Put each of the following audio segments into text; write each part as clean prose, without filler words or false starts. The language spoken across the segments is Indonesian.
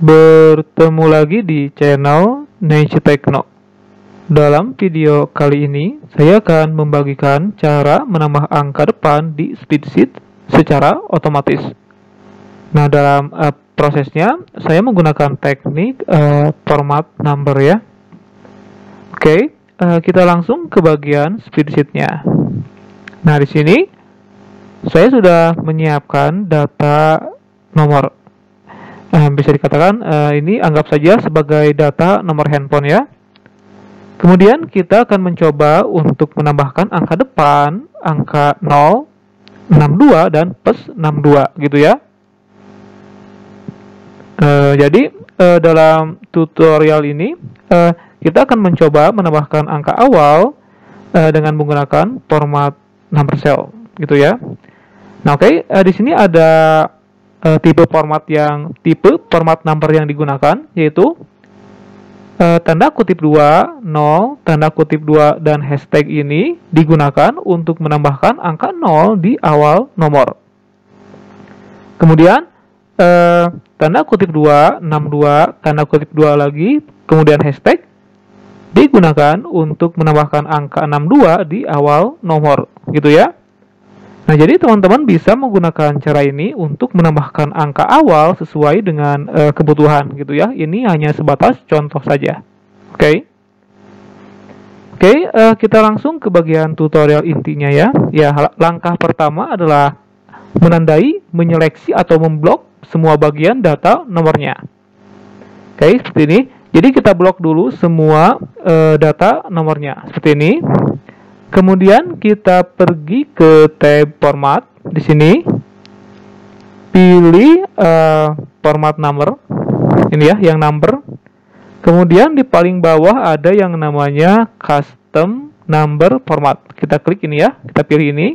Bertemu lagi di channel Niche Techno. Dalam video kali ini, saya akan membagikan cara menambah angka depan di spreadsheet secara otomatis. Nah, dalam prosesnya, saya menggunakan teknik format number ya. Oke, kita langsung ke bagian spreadsheet-nya. Nah, di sini saya sudah menyiapkan data nomor. Bisa dikatakan ini anggap saja sebagai data nomor handphone ya. Kemudian kita akan mencoba untuk menambahkan angka depan, angka 0, 62 dan plus 62 gitu ya. Jadi dalam tutorial ini kita akan mencoba menambahkan angka awal dengan menggunakan format number cell gitu ya. Nah, oke, di sini ada tipe format number yang digunakan, yaitu tanda kutip 2, 0, tanda kutip 2 dan hashtag ini digunakan untuk menambahkan angka 0 di awal nomor. Kemudian tanda kutip 2, 62, tanda kutip 2 lagi, kemudian hashtag digunakan untuk menambahkan angka 62 di awal nomor, gitu ya. Nah, jadi teman-teman bisa menggunakan cara ini untuk menambahkan angka awal sesuai dengan kebutuhan gitu ya. Ini hanya sebatas contoh saja. Oke, kita langsung ke bagian tutorial intinya ya. Ya, langkah pertama adalah menandai, menyeleksi atau memblok semua bagian data nomornya. Oke, seperti ini. Jadi kita blok dulu semua data nomornya seperti ini. Kemudian kita pergi ke tab format di sini, pilih format number ini ya, yang number. Kemudian di paling bawah ada yang namanya custom number format. Kita klik ini ya, kita pilih ini.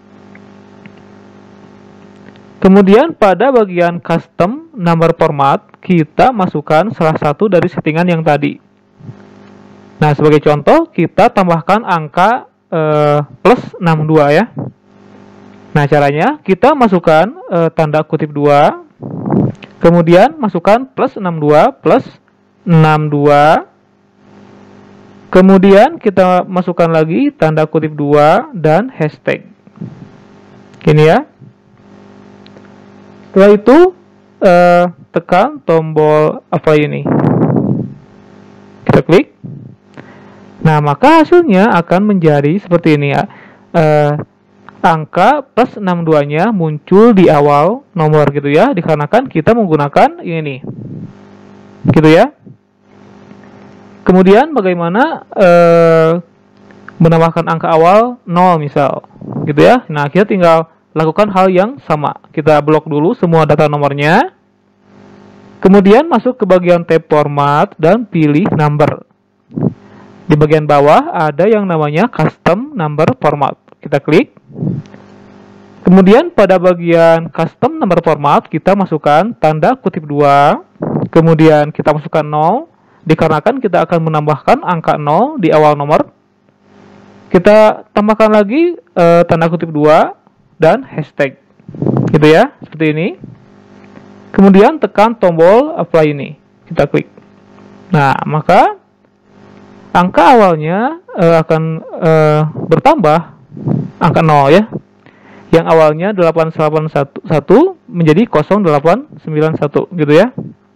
Kemudian pada bagian custom number format kita masukkan salah satu dari settingan yang tadi. Nah, sebagai contoh kita tambahkan angka plus 62 ya. Nah, caranya kita masukkan tanda kutip 2, kemudian masukkan plus 62 plus 62, kemudian kita masukkan lagi tanda kutip 2 dan hashtag. Gini ya. Setelah itu tekan tombol apply ini. Kita klik. Nah, maka hasilnya akan menjadi seperti ini ya. Angka plus 62-nya muncul di awal nomor gitu ya, dikarenakan kita menggunakan ini. Gitu ya. Kemudian bagaimana menambahkan angka awal 0 misal. Gitu ya. Nah, kita tinggal lakukan hal yang sama. Kita blok dulu semua data nomornya. Kemudian masuk ke bagian tab format dan pilih number. Di bagian bawah ada yang namanya custom number format. Kita klik. Kemudian pada bagian custom number format kita masukkan tanda kutip 2. Kemudian kita masukkan 0. Dikarenakan kita akan menambahkan angka 0 di awal nomor. Kita tambahkan lagi tanda kutip 2 dan hashtag. Gitu ya, seperti ini. Kemudian tekan tombol apply ini. Kita klik. Nah, maka angka awalnya akan bertambah angka 0 ya. Yang awalnya 881 menjadi 0891 gitu ya.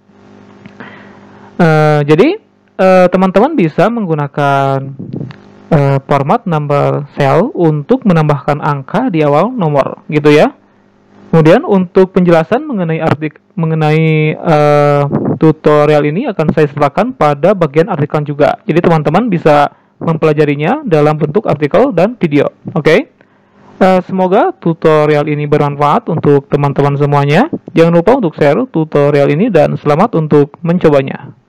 Jadi teman-teman bisa menggunakan format number cell untuk menambahkan angka di awal nomor gitu ya. Kemudian untuk penjelasan mengenai tutorial ini akan saya sertakan pada bagian artikel juga. Jadi teman-teman bisa mempelajarinya dalam bentuk artikel dan video. Oke. Semoga tutorial ini bermanfaat untuk teman-teman semuanya. Jangan lupa untuk share tutorial ini dan selamat untuk mencobanya.